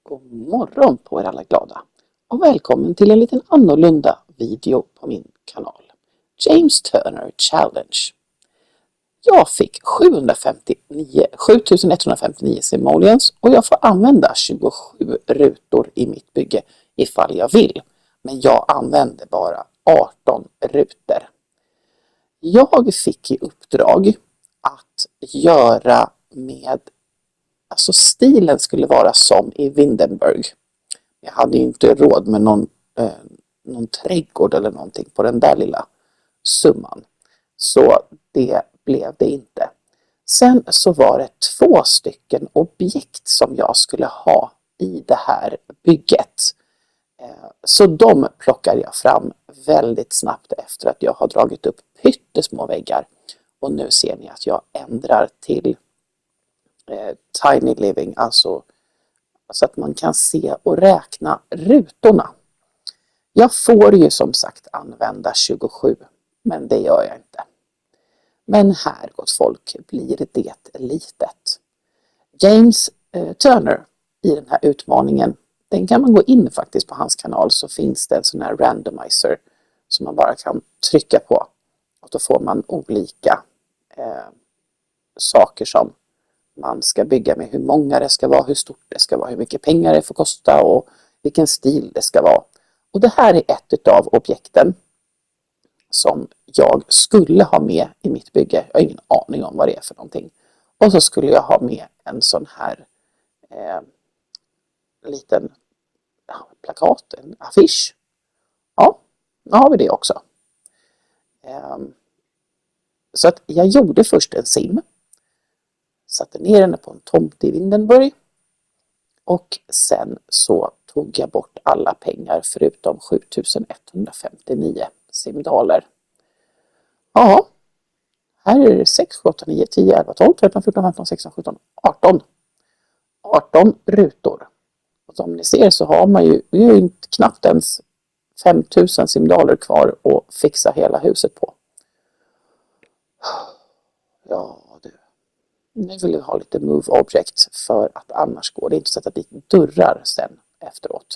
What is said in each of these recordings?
God morgon på er alla glada och välkommen till en liten annorlunda video på min kanal. James Turner Challenge. Jag fick 7159 simoleons och jag får använda 27 rutor i mitt bygge ifall jag vill. Men jag använder bara 18 rutor. Jag fick i uppdrag att göra med, alltså stilen skulle vara som i Windenburg. Jag hade ju inte råd med någon trädgård eller någonting på den där lilla summan. Så det blev det inte. Sen så var det 2 stycken objekt som jag skulle ha i det här bygget. Så de plockade jag fram väldigt snabbt efter att jag har dragit upp pyttesmå väggar. Och nu ser ni att jag ändrar till Tiny Living, alltså så att man kan se och räkna rutorna. Jag får ju som sagt använda 27, men det gör jag inte. Men här, gott folk, blir det litet. James Turner i den här utmaningen, den kan man gå in faktiskt på hans kanal, så finns det en sån här randomizer som man bara kan trycka på. Och då får man olika saker som man ska bygga med, hur många det ska vara, hur stort det ska vara, hur mycket pengar det får kosta och vilken stil det ska vara. Och det här är ett av objekten som jag skulle ha med i mitt bygge. Jag har ingen aning om vad det är för någonting. Och så skulle jag ha med en sån här liten plakat, en affisch. Ja, nu har vi det också. Så att jag gjorde först en sim. Satte ner henne på en tomt i Windenburg. Och sen så tog jag bort alla pengar förutom 7159 simdaler. Ja, här är det 6, 7, 8, 9, 10, 11, 12, 13, 14, 15, 16, 17, 18. 18 rutor. Och som ni ser så har man ju inte knappt ens 5000 simdaler kvar att fixa hela huset på. Ja du. Nu vill jag ha lite move object för att annars går det inte att sätta dit dörrar sen efteråt.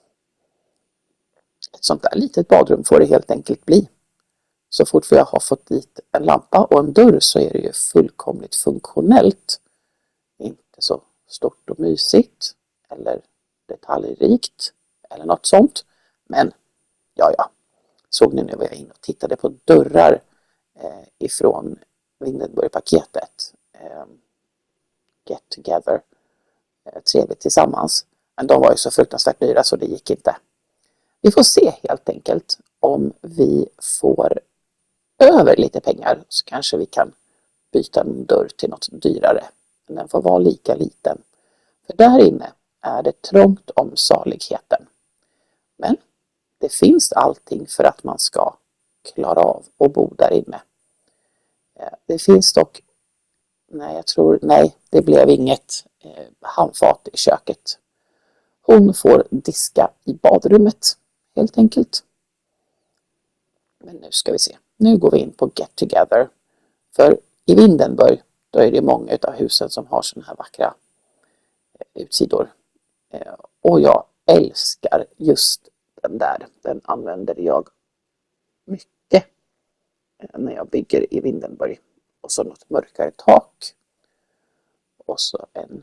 Ett sånt där litet badrum får det helt enkelt bli. Så fort jag har fått dit en lampa och en dörr så är det ju fullkomligt funktionellt. Inte så stort och mysigt eller detaljrikt eller något sånt. Men ja. Såg ni nu var jag inne och tittade på dörrar ifrån Windenburg-paketet. Get Together. Trevligt tillsammans. Men de var ju så fruktansvärt dyra så det gick inte. Vi får se helt enkelt om vi får över lite pengar så kanske vi kan byta en dörr till något dyrare. Men den får vara lika liten. För där inne är det trångt om saligheten. Men det finns allting för att man ska klara av att bo där inne. Det finns dock, nej, det blev inget handfat i köket. Hon får diska i badrummet helt enkelt. Men nu ska vi se. Nu går vi in på Get Together. För i Windenburg då är det många av husen som har sådana här vackra utsidor. Och jag älskar just den där. Den använder jag mycket när jag bygger i Windenburg. Och så något mörkare tak. Och så en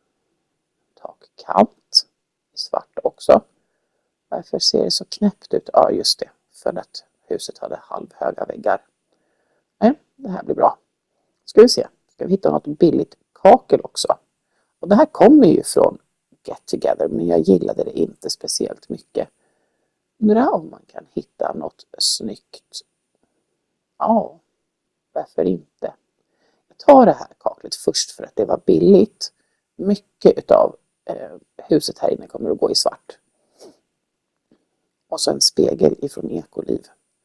takkant i svart också. Varför ser det så knäppt ut? Ja, just det. För att huset hade halvhöga väggar. Nej, det här blir bra. Ska vi se. Ska vi hitta något billigt kakel också. Och det här kommer ju från Get Together. Men jag gillade det inte speciellt mycket. Undrar om man kan hitta något snyggt. Ja, varför inte? Jag tar det här kaklet först för att det var billigt. Mycket av huset här inne kommer att gå i svart. Och så en spegel ifrån Ekoliv.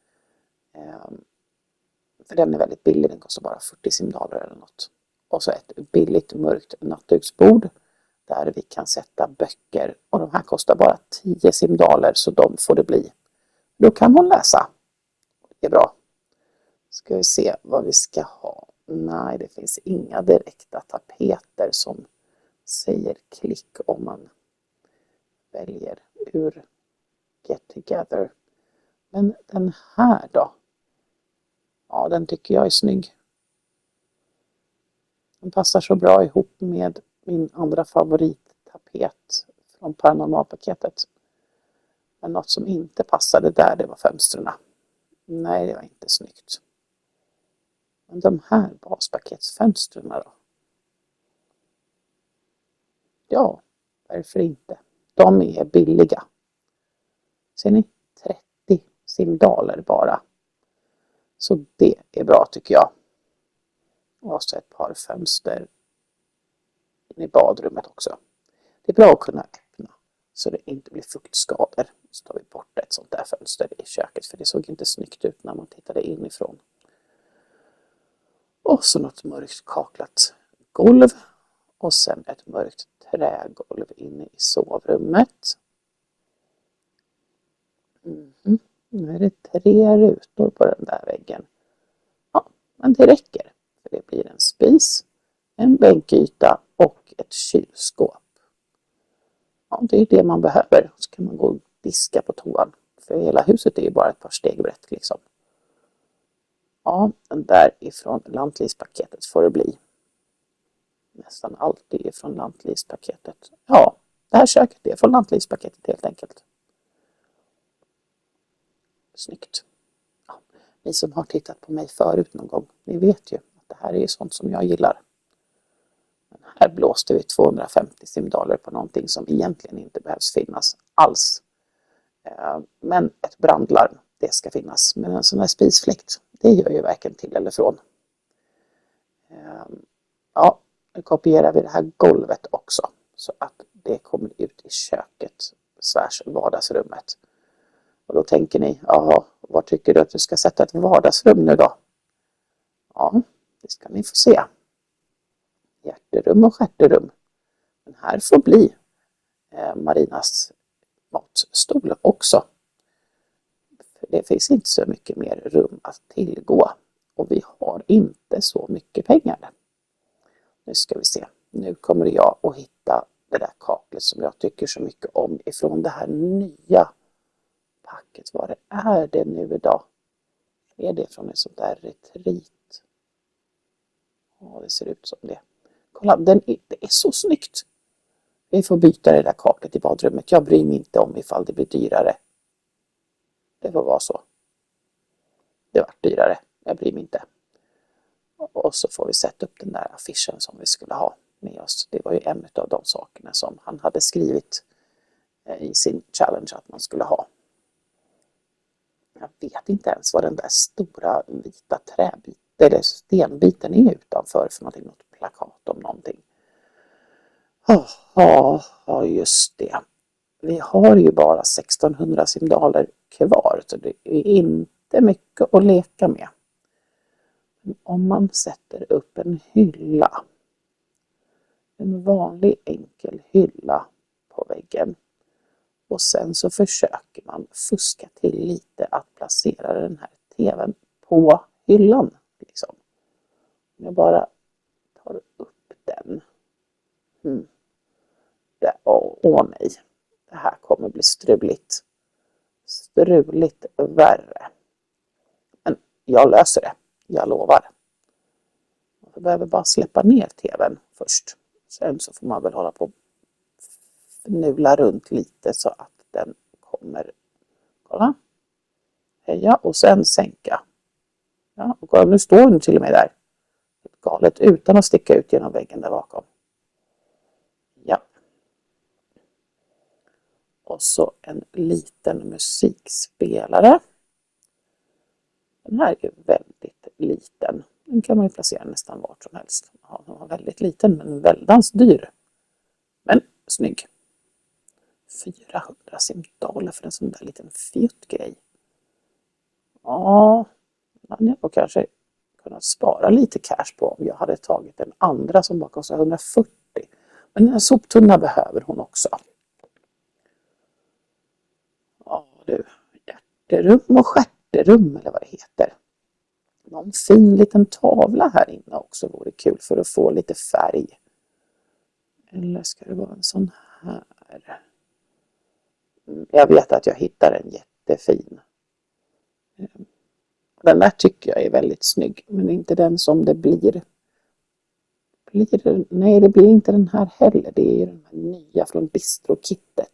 För den är väldigt billig, den kostar bara 40 simdaler eller något. Och så ett billigt mörkt nattduksbord där vi kan sätta böcker. Och de här kostar bara 10 simdaler så de får det bli. Då kan hon läsa. Det är bra. Ska vi se vad vi ska ha. Nej, det finns inga direkta tapeter som säger klick om man väljer ur Get Together. Men den här då? Ja, den tycker jag är snygg. Den passar så bra ihop med min andra favorittapet från Paranormalpaketet. Men något som inte passade där, det var fönstren. Nej, det var inte snyggt. Men de här baspaketsfönstren då? Ja, varför inte? De är billiga. Ser ni? 30 simdaler bara. Så det är bra tycker jag. Och så ett par fönster in i badrummet också. Det är bra att kunna öppna så det inte blir fuktskador. Så tar vi bort ett sånt där fönster i köket för det såg inte snyggt ut när man tittade inifrån. Och så något mörkt kaklat golv. Och sen ett mörkt trägolv inne i sovrummet. Nu är det 3 rutor på den där väggen. Ja, men det räcker. För det blir en spis, en bänkyta och ett kylskåp. Ja, det är det man behöver. Så kan man gå och diska på toan. För hela huset är ju bara ett par steg brett liksom. Ja, den där ifrån Lantlivspaketet får det bli. Nästan alltid ifrån Lantlivspaketet. Ja, det här köket är från Lantlivspaketet helt enkelt. Snyggt. Ja, ni som har tittat på mig förut någon gång, ni vet ju att det här är sånt som jag gillar. Men här blåste vi 250 simdaler på någonting som egentligen inte behövs finnas alls. Men ett brandlarm, det ska finnas. Men en sån här spisfläkt, det gör ju verkligen till eller från. Ja, nu kopierar vi det här golvet också. Så att det kommer ut i köket, vardagsrummet. Och då tänker ni, jaha, var tycker du att du ska sätta ett vardagsrum nu då? Ja, det ska ni få se. Hjärterum och stjärterum. Men här får bli Marinas matstol också. För det finns inte så mycket mer rum att tillgå. Och vi har inte så mycket pengar. Nu ska vi se. Nu kommer jag att hitta det där kaklet som jag tycker så mycket om ifrån det här nya packet. Vad är det nu idag? Är det från en sån där retreat? Ja, det ser ut som det. Kolla, det är så snyggt. Vi får byta det där kaklet i badrummet. Jag bryr mig inte om ifall det blir dyrare. Det får vara så. Det var dyrare. Jag bryr mig inte. Och så får vi sätta upp den där affischen som vi skulle ha med oss. Det var ju en av de sakerna som han hade skrivit i sin challenge att man skulle ha. Jag vet inte ens vad den där stora vita träbiten eller stenbiten är utanför för någonting. Något plakat om någonting. Ja, just det. Vi har ju bara 1600 simdaler kvar så det är inte mycket att leka med. Men om man sätter upp en hylla, en vanlig enkel hylla på väggen och sen så försöker man fuska till lite att placera den här tvn på hyllan. Liksom. Jag bara tar upp den. Åh nej, det här kommer bli struligt. Struligt värre. Men jag löser det, jag lovar. Jag behöver bara släppa ner tvn först. Sen så får man väl hålla på och fnula runt lite så att den kommer. Kolla. Höja och sen sänka. Ja, och kolla, nu står den till och med där. Galet utan att sticka ut genom väggen där bakom. Ja. Och så en liten musikspelare. Den här är väldigt liten. Den kan man ju placera nästan vart som helst. Ja, den var väldigt liten men väldigt dyr. Men snygg. 400 simdaler för en sån där liten fjuttgrej. Ja, man hade kanske kunnat spara lite cash på om jag hade tagit den andra som bara kostar 140. Men en soptunna behöver hon också. Ja du, hjärterum och stjärterum eller vad det heter. Någon fin liten tavla här inne också vore kul för att få lite färg. Eller ska det vara en sån här? Jag vet att jag hittar en jättefin. Den där tycker jag är väldigt snygg, men inte den som det blir. Nej, det blir inte den här heller. Det är den här nya från Bistro-kittet.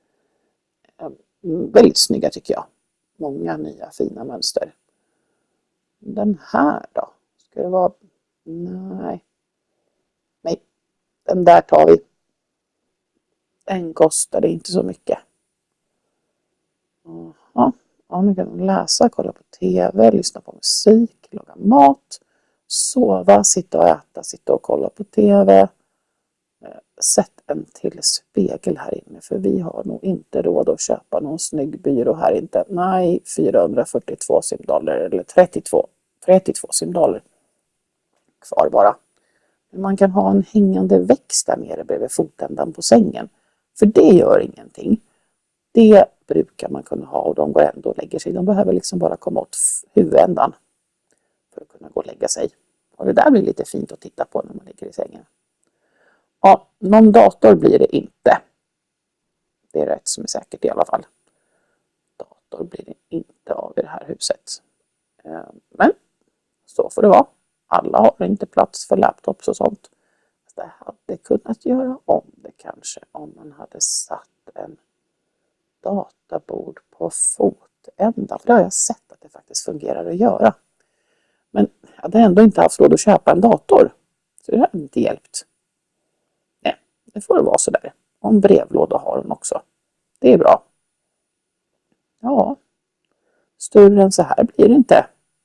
Väldigt snygga tycker jag. Många nya fina mönster. Den här då? Ska det vara... Nej. Nej, den där tar vi. Den kostade inte så mycket. Ja, nu kan man läsa, kolla på tv, lyssna på musik, laga mat, sova, sitta och äta, sitta och kolla på tv. Sätt en till spegel här inne, för vi har nog inte råd att köpa någon snygg byrå här inte. Nej, 442 simdollar eller 32 simdollar kvar bara. Men man kan ha en hängande växt där nere bredvid fotändan på sängen. För det gör ingenting. Det brukar man kunna ha och de går ändå och lägger sig. De behöver liksom bara komma åt huvudändan för att kunna gå och lägga sig. Och det där blir lite fint att titta på när man ligger i sängen. Ja, någon dator blir det inte. Det är rätt som är säkert i alla fall. Dator blir det inte av i det här huset. Men så får det vara. Alla har inte plats för laptops och sånt. Det hade kunnat göra om det kanske om man hade satt en databord på fotändan. För det har jag sett att det faktiskt fungerar att göra. Men jag hade ändå inte haft råd att köpa en dator. Så det har inte hjälpt. Nej, det får det vara så där. Och en brevlåda har hon också. Det är bra. Ja, större än så här blir det inte.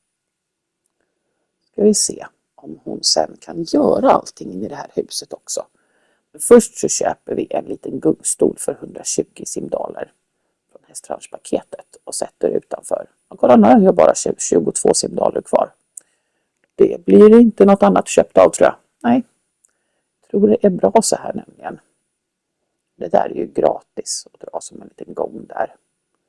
Ska vi se om hon sen kan göra allting i det här huset också. Men först så köper vi en liten gungstol för 120 simdaler från Hästranchpaketet och sätter utanför. Och kolla, nu har jag bara 22 simdaler kvar. Det blir inte något annat köpt av, tror jag. Nej, jag tror det är bra så här nämligen. Det där är ju gratis att dra som en liten gång där.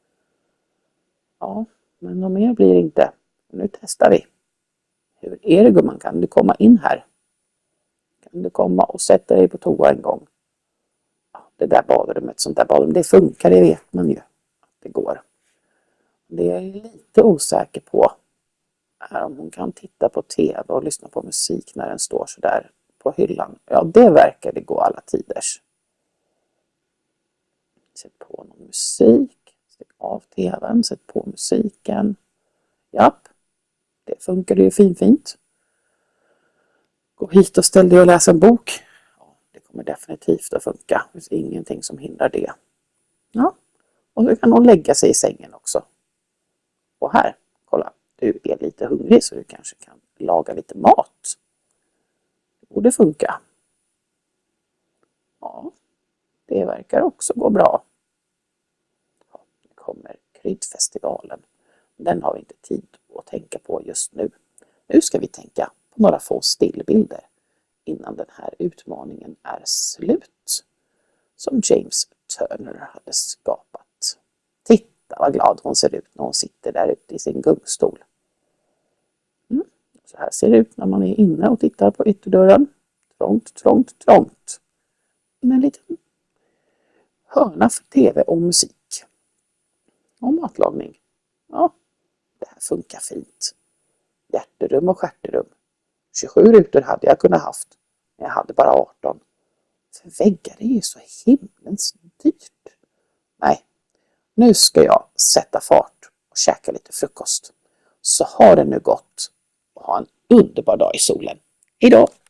Ja, men något mer blir det inte. Nu testar vi. Hur är det, gumman? Kan du komma in här? Kan du komma och sätta dig på toa en gång? Ja, det där badrummet, sånt där badrum, det funkar, det vet man ju att det går. Det är jag lite osäker på är om hon kan titta på tv och lyssna på musik när den står så där på hyllan. Ja, det verkar det gå alla tiders. Sätt på någon musik. Sätt av tvn, sätt på musiken. Japp, det funkar ju fint. Gå hit och ställ dig och läsa en bok. Ja, det kommer definitivt att funka. Det finns ingenting som hindrar det. Ja, och så kan hon lägga sig i sängen också. Och här, kolla, du är lite hungrig så du kanske kan laga lite mat. Det borde funka. Ja, det verkar också gå bra. Ja, nu kommer kryddfestivalen. Den har vi inte tid att tänka på just nu. Nu ska vi tänka på några få stillbilder innan den här utmaningen är slut. Som James Turner hade skapat. Titta vad glad hon ser ut när hon sitter där ute i sin gungstol. Så här ser det ut när man är inne och tittar på ytterdörren. Trångt. Med en liten hörna för tv och musik. Och matlagning. Ja, det här funkar fint. Hjärterum och stjärterum. 27 rutor hade jag kunnat haft. Men jag hade bara 18. För väggar är ju så himlens dyrt. Nej, nu ska jag sätta fart och käka lite frukost. Så har det nu gått och ha en underbar dag i solen. Hejdå!